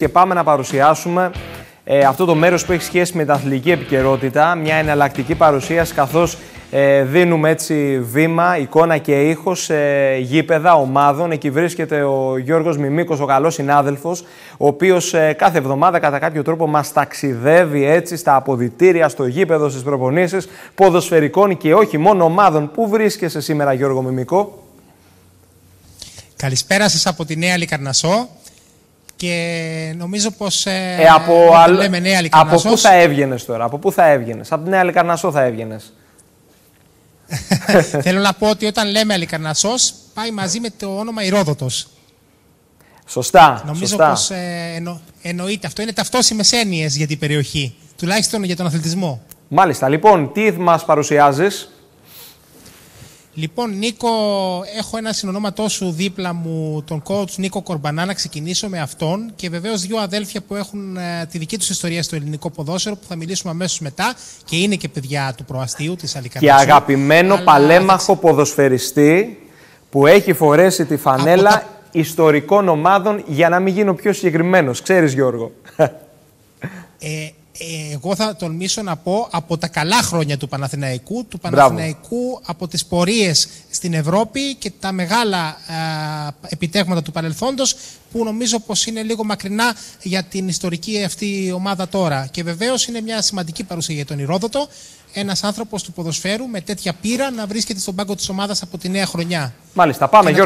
Και πάμε να παρουσιάσουμε αυτό το μέρος που έχει σχέση με την αθλητική επικαιρότητα, μια εναλλακτική παρουσίαση, καθώς δίνουμε έτσι βήμα, εικόνα και ήχο σε γήπεδα ομάδων. Εκεί βρίσκεται ο Γιώργος Μιμίκος, ο καλός συνάδελφος, ο οποίος κάθε εβδομάδα κατά κάποιο τρόπο μας ταξιδεύει έτσι στα αποδυτήρια, στο γήπεδο, στις προπονήσεις ποδοσφαιρικών και όχι μόνο ομάδων. Πού βρίσκεσαι σήμερα, Γιώργο Μιμίκο? Καλησπέρα σας από τη Νέα Λικαρνασσό. Και νομίζω πως λέμε Νέα Λικαρνασσός... Από πού θα έβγαινες τώρα, από πού θα έβγαινες? Από τη Νέα Λικαρνασσό θα έβγαινες. Θέλω να πω ότι όταν λέμε Λικαρνασσός πάει μαζί με το όνομα Ηρόδοτος. Σωστά. Νομίζω πως εννοείται. Αυτό είναι ταυτόσιμες έννοιες για την περιοχή, τουλάχιστον για τον αθλητισμό. Μάλιστα. Λοιπόν, τι μας παρουσιάζεις? Λοιπόν, Νίκο, έχω ένα συνονόματό σου δίπλα μου, τον coach Νίκο Κορμπανά, να ξεκινήσω με αυτόν και βεβαίως δύο αδέλφια που έχουν τη δική τους ιστορία στο ελληνικό ποδόσφαιρο που θα μιλήσουμε αμέσως μετά και είναι και παιδιά του προαστίου της Αλικαρνασσού. Και αγαπημένο παλέμαχο ποδοσφαιριστή που έχει φορέσει τη φανέλα ιστορικών ομάδων, για να μην γίνω πιο συγκεκριμένος. Ξέρεις, Γιώργο. Εγώ θα τολμήσω να πω από τα καλά χρόνια του Παναθηναϊκού, από τις πορείες στην Ευρώπη και τα μεγάλα επιτεύγματα του παρελθόντος που νομίζω πως είναι λίγο μακρινά για την ιστορική αυτή ομάδα τώρα. Και βεβαίως είναι μια σημαντική παρουσία για τον Ηρόδοτο, ένας άνθρωπος του ποδοσφαίρου με τέτοια πείρα να βρίσκεται στον πάγκο της ομάδας από τη νέα χρονιά. Μάλιστα, πάμε και Γιώργο.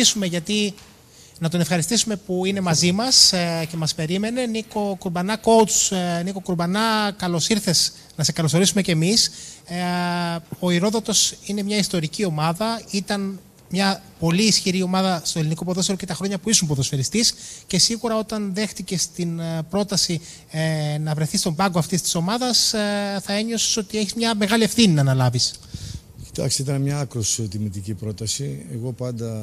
Να τον ευχαριστήσουμε που είναι μαζί μας και μας περίμενε. Νίκο Κουρμπανά, coach Νίκο Κουρμπανά, καλώς ήρθες, να σε καλωσορίσουμε κι εμείς. Ο Ηρόδοτος είναι μια ιστορική ομάδα, ήταν μια πολύ ισχυρή ομάδα στο ελληνικό ποδόσφαιρο και τα χρόνια που ήσουν ποδοσφαιριστής και σίγουρα όταν δέχτηκες την πρόταση να βρεθείς στον πάγκο αυτής της ομάδας θα ένιωσες ότι έχεις μια μεγάλη ευθύνη να αναλάβεις. Κοιτάξτε, ήταν μια άκρως τιμητική πρόταση. Εγώ πάντα...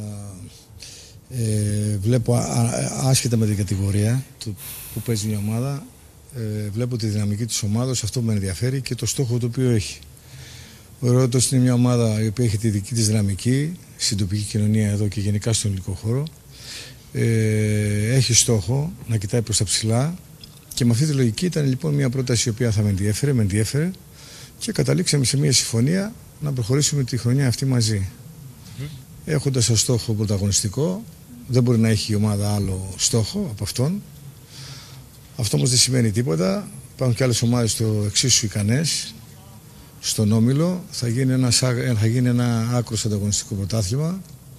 βλέπω άσχετα με την κατηγορία που παίζει μια ομάδα, βλέπω τη δυναμική της ομάδας, αυτό που με ενδιαφέρει και το στόχο το οποίο έχει. Ο Ηρόδοτος είναι μια ομάδα η οποία έχει τη δική της δυναμική στην τοπική κοινωνία εδώ και γενικά στον ελληνικό χώρο. Έχει στόχο να κοιτάει προς τα ψηλά και με αυτή τη λογική ήταν λοιπόν μια πρόταση η οποία θα με ενδιέφερε και καταλήξαμε σε μια συμφωνία να προχωρήσουμε τη χρονιά αυτή μαζί. Έχοντας ως στόχο πρωταγωνιστικό, δεν μπορεί να έχει η ομάδα άλλο στόχο από αυτόν. Αυτό όμως δεν σημαίνει τίποτα. Υπάρχουν και άλλες ομάδες στο εξίσου ικανές. Στον Όμιλο θα γίνει ένα άκρος ανταγωνιστικό πρωτάθλημα.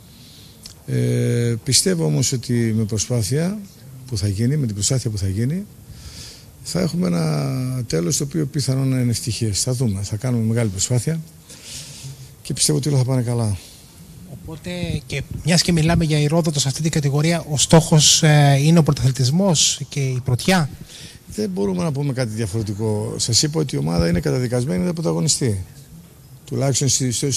Πιστεύω όμως ότι με την προσπάθεια που θα γίνει, θα έχουμε ένα τέλος το οποίο πιθανόν να είναι ευτυχές. Θα δούμε, θα κάνουμε μεγάλη προσπάθεια και πιστεύω ότι όλα θα πάνε καλά. Οπότε, και μιας και μιλάμε για Ηρόδοτο σε αυτή την κατηγορία, ο στόχος είναι ο πρωταθλητισμός και η πρωτιά. Δεν μπορούμε να πούμε κάτι διαφορετικό. Σας είπα ότι η ομάδα είναι καταδικασμένη να πρωταγωνιστεί. Τουλάχιστον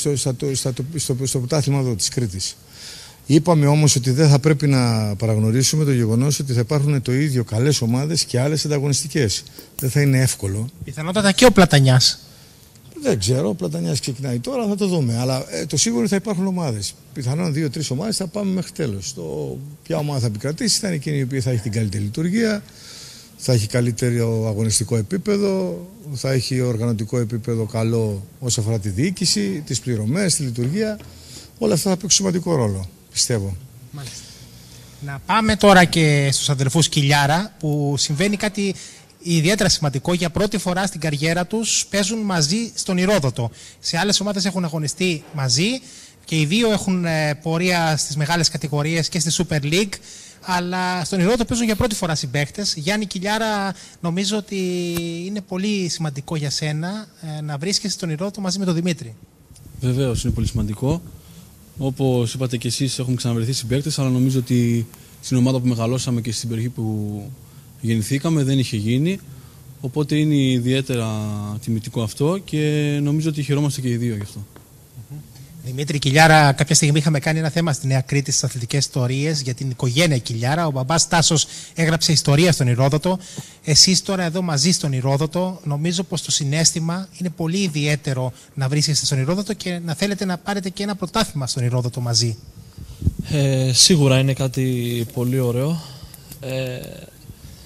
στο πρωτάθλημα εδώ της Κρήτης. Είπαμε όμως ότι δεν θα πρέπει να παραγνωρίσουμε το γεγονός ότι θα υπάρχουν το ίδιο καλές ομάδες και άλλες ανταγωνιστικές. Δεν θα είναι εύκολο. Πιθανότατα και ο Πλατανιάς. Δεν ξέρω, ο Πλατανιάς ξεκινάει τώρα, θα το δούμε. Αλλά το σίγουρο θα υπάρχουν ομάδες. Πιθανόν 2-3 ομάδες θα πάμε μέχρι τέλος. Ποια ομάδα θα επικρατήσει θα είναι εκείνη η οποία θα έχει την καλύτερη λειτουργία, θα έχει καλύτερο αγωνιστικό επίπεδο, θα έχει οργανωτικό επίπεδο καλό όσο αφορά τη διοίκηση, τις πληρωμές, τη λειτουργία. Όλα αυτά θα παίξουν σημαντικό ρόλο, πιστεύω. Μάλιστα. Να πάμε τώρα και στους αδερφούς Κιλιάρα, που συμβαίνει κάτι ιδιαίτερα σημαντικό. Για πρώτη φορά στην καριέρα τους παίζουν μαζί στον Ηρόδοτο. Σε άλλες ομάδες έχουν αγωνιστεί μαζί και οι δύο έχουν πορεία στις μεγάλες κατηγορίες και στη Super League. Αλλά στον Ηρόδοτο παίζουν για πρώτη φορά συμπαίκτες. Γιάννη Κιλιάρα, νομίζω ότι είναι πολύ σημαντικό για σένα να βρίσκεσαι στον Ηρόδοτο μαζί με τον Δημήτρη. Βεβαίως, είναι πολύ σημαντικό. Όπως είπατε και εσείς, έχουμε ξαναβρεθεί συμπαίκτες, αλλά νομίζω ότι στην ομάδα που μεγαλώσαμε και στην περιοχή που γεννηθήκαμε δεν είχε γίνει. Οπότε είναι ιδιαίτερα τιμητικό αυτό και νομίζω ότι χαιρόμαστε και οι δύο γι' αυτό. Δημήτρη Κιλιάρα, κάποια στιγμή είχαμε κάνει ένα θέμα στη Νέα Κρήτη στις αθλητικές ιστορίες για την οικογένεια Κιλιάρα. Ο μπαμπάς Τάσος έγραψε ιστορία στον Ηρόδοτο. Εσείς τώρα εδώ μαζί στον Ηρόδοτο, νομίζω πως το συναίσθημα είναι πολύ ιδιαίτερο να βρίσκεστε στον Ηρόδοτο και να θέλετε να πάρετε και ένα πρωτάθλημα στον Ηρόδοτο μαζί. Σίγουρα είναι κάτι πολύ ωραίο.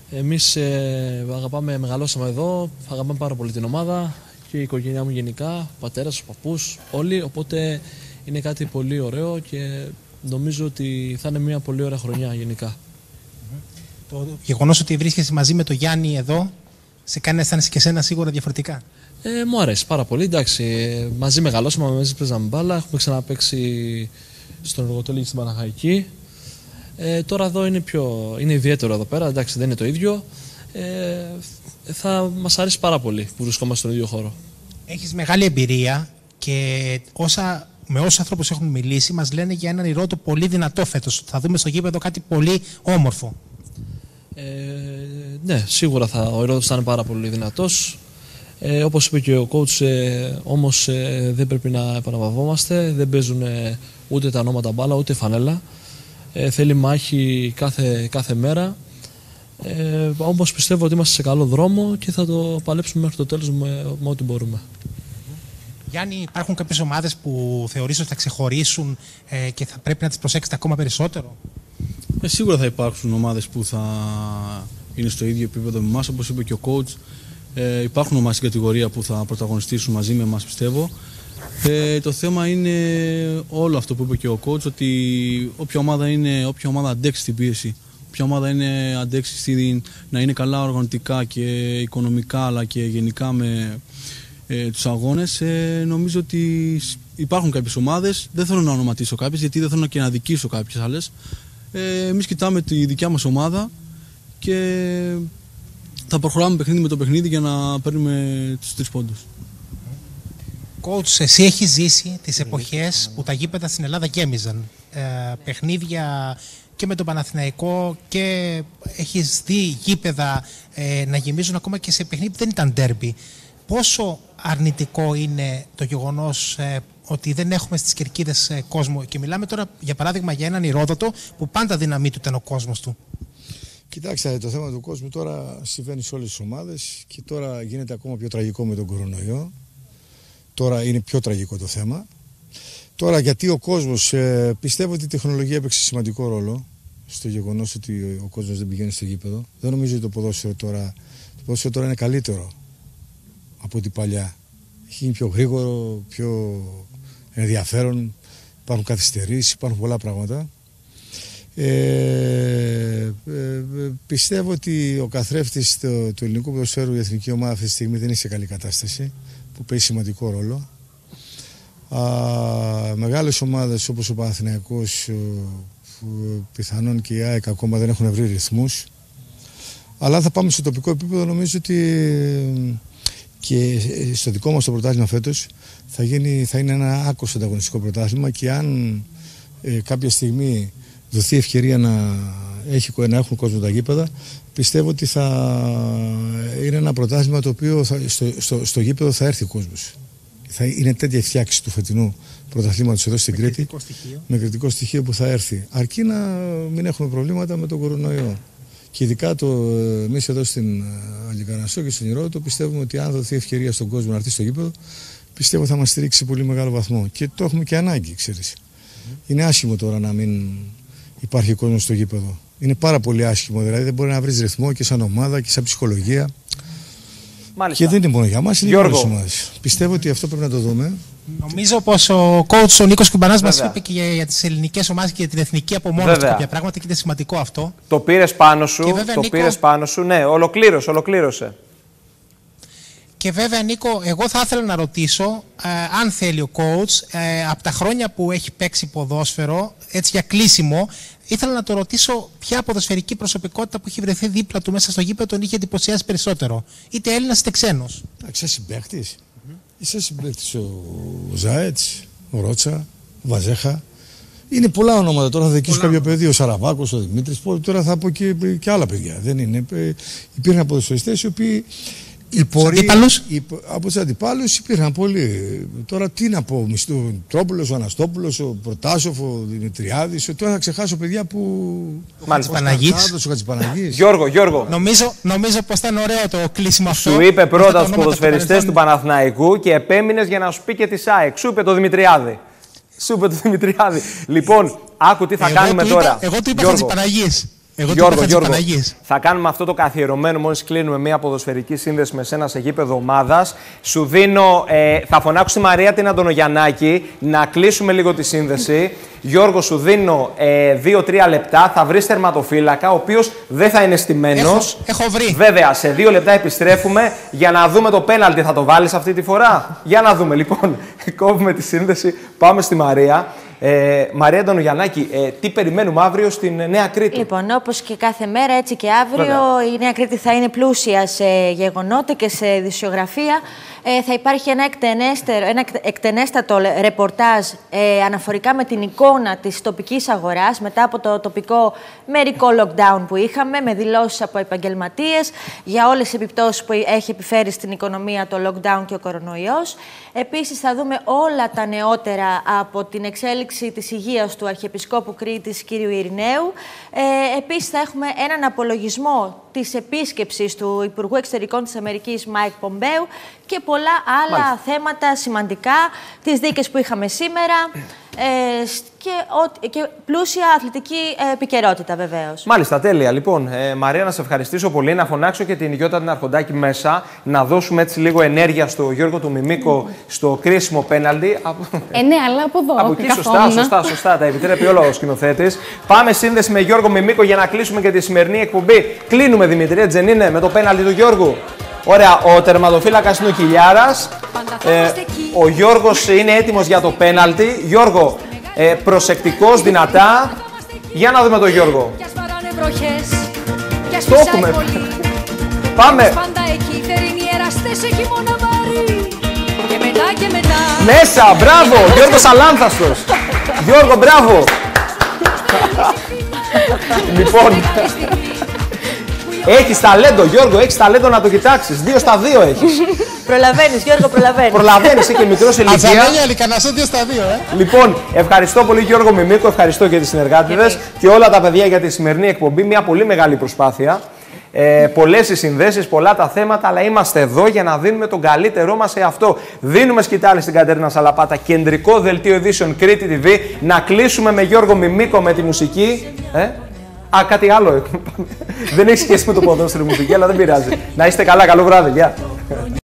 Εμείς μεγαλώσαμε εδώ, αγαπάμε πάρα πολύ την ομάδα και η οικογένειά μου γενικά, ο πατέρας, ο παππούς, όλοι. Οπότε είναι κάτι πολύ ωραίο και νομίζω ότι θα είναι μια πολύ ωραία χρονιά γενικά. Το γεγονός ότι βρίσκεσαι μαζί με τον Γιάννη εδώ σε κάνει να αισθάνεσαι και εσένα σίγουρα διαφορετικά. Μου αρέσει πάρα πολύ. Εντάξει, μαζί μεγαλώσαμε, μαζί παίζαμε μπάλα. Έχουμε ξαναπαίξει στον Εργοτέλη και στην Παναχαϊκή. Τώρα εδώ είναι ιδιαίτερο εδώ πέρα. Εντάξει, δεν είναι το ίδιο. Θα μας αρέσει πάρα πολύ που βρισκόμαστε στον ίδιο χώρο. Έχεις μεγάλη εμπειρία και με όσους ανθρώπους έχουν μιλήσει μας λένε για έναν Ηρώδο πολύ δυνατό φέτος. Θα δούμε στο γήπεδο κάτι πολύ όμορφο. Ναι, σίγουρα ο Ηρώδος θα είναι πάρα πολύ δυνατός. Όπως είπε και ο coach, όμως δεν πρέπει να επαναπαυόμαστε. Δεν παίζουν ούτε τα ονόματα μπάλα, ούτε φανέλα. Θέλει μάχη κάθε μέρα. Όμως πιστεύω ότι είμαστε σε καλό δρόμο και θα το παλέψουμε μέχρι το τέλος με ό,τι μπορούμε. Γιάννη, υπάρχουν κάποιες ομάδες που θεωρείς ότι θα ξεχωρίσουν και θα πρέπει να τις προσέξετε ακόμα περισσότερο? Σίγουρα θα υπάρξουν ομάδες που θα είναι στο ίδιο επίπεδο με εμάς, όπως είπε και ο coach. Υπάρχουν ομάδες στην κατηγορία που θα πρωταγωνιστήσουν μαζί με εμάς, πιστεύω. Το θέμα είναι όλο αυτό που είπε και ο coach, ότι όποια ομάδα αντέξει την πίεση, όποια ομάδα αντέξει να είναι καλά οργανωτικά και οικονομικά, αλλά και γενικά με τους αγώνες, νομίζω ότι υπάρχουν κάποιες ομάδες, δεν θέλω να ονοματίσω κάποιες, γιατί δεν θέλω και να αδικήσω κάποιες άλλες. Εμείς κοιτάμε τη δικιά μας ομάδα και θα προχωράμε παιχνίδι με το παιχνίδι για να παίρνουμε τους 3 πόντους. Coach, εσύ έχεις ζήσει τις εποχές που τα γήπεδα στην Ελλάδα γέμιζαν. Παιχνίδια και με τον Παναθηναϊκό και έχεις δει γήπεδα να γεμίζουν ακόμα και σε παιχνίδι που δεν ήταν ντέρμπι. Πόσο αρνητικό είναι το γεγονός ότι δεν έχουμε στις κερκίδες κόσμο? Και μιλάμε τώρα για παράδειγμα για έναν Ηρώδοτο που πάντα δύναμή του ήταν ο κόσμος του. Κοιτάξτε, το θέμα του κόσμου τώρα συμβαίνει σε όλες τις ομάδες και τώρα γίνεται ακόμα πιο τραγικό με τον κορονοϊό. Τώρα είναι πιο τραγικό το θέμα. Τώρα γιατί ο κόσμος, πιστεύω ότι η τεχνολογία έπαιξε σημαντικό ρόλο στο γεγονός ότι ο κόσμος δεν πηγαίνει στο γήπεδο. Δεν νομίζω ότι το ποδόσφαιρο τώρα είναι καλύτερο από την παλιά. Έχει γίνει πιο γρήγορο, πιο ενδιαφέρον, υπάρχουν καθυστερήσεις, υπάρχουν πολλά πράγματα. Πιστεύω ότι ο καθρέφτης του ελληνικού ποδοσφαίρου, η εθνική ομάδα αυτή τη στιγμή δεν είναι σε καλή κατάσταση, που παίζει σημαντικό ρόλο. Μεγάλες ομάδες όπως ο Παναθηναϊκός, πιθανόν και η ΑΕΚ ακόμα δεν έχουν βρει ρυθμούς. Αλλά θα πάμε στο τοπικό επίπεδο, νομίζω ότι και στο δικό μας το πρωτάθλημα φέτος θα είναι ένα άκρως ανταγωνιστικό πρωτάθλημα και αν κάποια στιγμή δοθεί ευκαιρία να έχουν κόσμο τα γήπεδα, πιστεύω ότι θα είναι ένα πρωτάθλημα το οποίο στο γήπεδο θα έρθει ο κόσμος. Θα είναι τέτοια φτιάξη του φετινού πρωταθλήματος εδώ στην Κρήτη, με κριτικό στοιχείο που θα έρθει. Αρκεί να μην έχουμε προβλήματα με τον κορονοϊό. Και ειδικά εμείς εδώ στην Αλικαρνασσό και στην Ηρώδο πιστεύουμε ότι αν δοθεί ευκαιρία στον κόσμο να έρθει στο γήπεδο, πιστεύω θα μας στηρίξει σε πολύ μεγάλο βαθμό. Και το έχουμε και ανάγκη, ξέρεις. Είναι άσχημο τώρα να μην υπάρχει κόσμο στο γήπεδο. Είναι πάρα πολύ άσχημο, δηλαδή δεν μπορεί να βρεις ρυθμό και σαν ομάδα και σαν ψυχολογία. Μάλιστα. Και δεν είναι μόνο για μας, είναι για όλες τις ομάδες. Πιστεύω ότι αυτό πρέπει να το δούμε. Νομίζω πως ο coach ο Νίκος Κουμπανάς μας είπε και για τις ελληνικές ομάδες και για την εθνική απομόνωση κάποια πράγματα και είναι σημαντικό αυτό. Το πήρες πάνω σου, πήρες πάνω σου, ναι, ολοκλήρωσε. Και βέβαια, Νίκο, εγώ θα ήθελα να ρωτήσω, αν θέλει ο coach, από τα χρόνια που έχει παίξει ποδόσφαιρο, έτσι για κλείσιμο, ήθελα να το ρωτήσω ποια ποδοσφαιρική προσωπικότητα που έχει βρεθεί δίπλα του μέσα στο γήπεδο τον είχε εντυπωσιάσει περισσότερο. Είτε Έλληνας είτε ξένος. Είσαι συμπαίκτης. Είσαι συμπαίκτης ο Ζάετς, ο Ρότσα, ο Βαζέχα. Είναι πολλά ονόματα. Τώρα θα δικήσω κάποιο παιδί, ο Σαραβάκος, ο Δημήτρης. Τώρα θα πω και άλλα παιδιά. Δεν είναι. Υπήρχαν ποδοσφαιριστές οι οποίοι. Από τους αντιπάλους υπήρχαν πολλοί. Τώρα τι να πω, ο Τρόπουλος, ο Αναστόπουλος, ο Προτάσοφ, ο Δημητριάδης. Τώρα θα ξεχάσω παιδιά που. Χατζηπαναγής. Γιώργο. Νομίζω πως ήταν ωραίο το κλείσιμο αυτό. Σου είπε πρώτα τους ποδοσφαιριστές του Παναθηναϊκού και επέμεινες για να σου πει και τη ΑΕΚ. Σου είπε το Δημητριάδη. Λοιπόν, άκου τι θα κάνουμε τώρα. Εγώ του είπα Χατζηπαναγής. Εγώ Γιώργο, θα κάνουμε αυτό το καθιερωμένο μόλις κλείνουμε μια ποδοσφαιρική σύνδεση με σένα σε γήπεδο ομάδας. Σου δίνω, θα φωνάξω τη Μαρία την Αντωνογιαννάκη να κλείσουμε λίγο τη σύνδεση. Γιώργο, σου δίνω 2-3 λεπτά, θα βρεις τερματοφύλακα, ο οποίος δεν θα είναι στημένος. Έχω βρει. Βέβαια, σε 2 λεπτά επιστρέφουμε για να δούμε το πέναλτι. Θα το βάλεις αυτή τη φορά? Για να δούμε. Λοιπόν, κόβουμε τη σύνδεση, πάμε στη Μαρία. Μαρία Αντωνογιαννάκη, τι περιμένουμε αύριο στην Νέα Κρήτη? Λοιπόν, όπως και κάθε μέρα, έτσι και αύριο, η Νέα Κρήτη θα είναι πλούσια σε γεγονότα και σε ειδησιογραφία. Θα υπάρχει ένα εκτενέστατο ρεπορτάζ αναφορικά με την εικόνα της τοπικής αγοράς μετά από το τοπικό μερικό lockdown που είχαμε, με δηλώσεις από επαγγελματίες για όλες τις επιπτώσεις που έχει επιφέρει στην οικονομία το lockdown και ο κορονοϊός. Επίσης θα δούμε όλα τα νεότερα από την εξέλιξη της υγείας του Αρχιεπισκόπου Κρήτης κ. Ειρηναίου. Επίσης θα έχουμε έναν απολογισμό της επίσκεψης του Υπουργού Εξωτερικών της Αμερικής Μάικ Πομπέου και πολλά άλλα θέματα σημαντικά, τις δίκες που είχαμε σήμερα και πλούσια αθλητική επικαιρότητα βεβαίως. Μάλιστα, τέλεια. Λοιπόν, Μαρία, να σε ευχαριστήσω πολύ. Να φωνάξω και την Γιώτα την Αρχοντάκη μέσα, να δώσουμε έτσι λίγο ενέργεια στο Γιώργο του Μιμίκο στο κρίσιμο πέναλτι. Ναι, αλλά από εδώ. Από εκεί, σωστά. Τα επιτρέπει όλα ο σκηνοθέτης. Πάμε σύνδεση με Γιώργο Μιμίκο για να κλείσουμε και τη σημερινή εκπομπή. Κλείνουμε, Δημητρία Τζενίνε, με το πέναλτι του Γιώργου. Ωραία, ο τερματοφύλακας είναι ο Κιλιάρας. Ο Γιώργος είναι έτοιμος για το πέναλτι. Γιώργο, προσεκτικός, δυνατά. Για να δούμε τον Γιώργο. Το έχουμε. Πάμε. Μέσα, μπράβο, Γιώργος Αλάνθαστος. Γιώργο, μπράβο. Λοιπόν, έχεις ταλέντο, Γιώργο, έχεις ταλέντο να το κοιτάξεις. 2 στα 2 έχεις. Προλαβαίνεις, Γιώργο, προλαβαίνεις. Προλαβαίνεις, είσαι και μικρός σε ηλικία. Αζαμέλια, Λικανασό 2 στα 2, Λοιπόν, ευχαριστώ πολύ Γιώργο Μιμίκο, ευχαριστώ και τις συνεργάτηδες και όλα τα παιδιά για τη σημερινή εκπομπή. Μια πολύ μεγάλη προσπάθεια. Πολλές οι συνδέσεις, πολλά τα θέματα, αλλά είμαστε εδώ για να δίνουμε τον καλύτερό μας σε αυτό. Δίνουμε σκητάλη στην Κατερίνα Σαλαπάτα, κεντρικό δελτίο ειδήσεων Κρήτη TV. Να κλείσουμε με Γιώργο Μιμίκο με τη μουσική. Κάτι άλλο. Δεν έχει σχέση με το ποδόσφαιρο μουσική, αλλά δεν πειράζει. Να είστε καλά, καλό βράδυ. Γεια.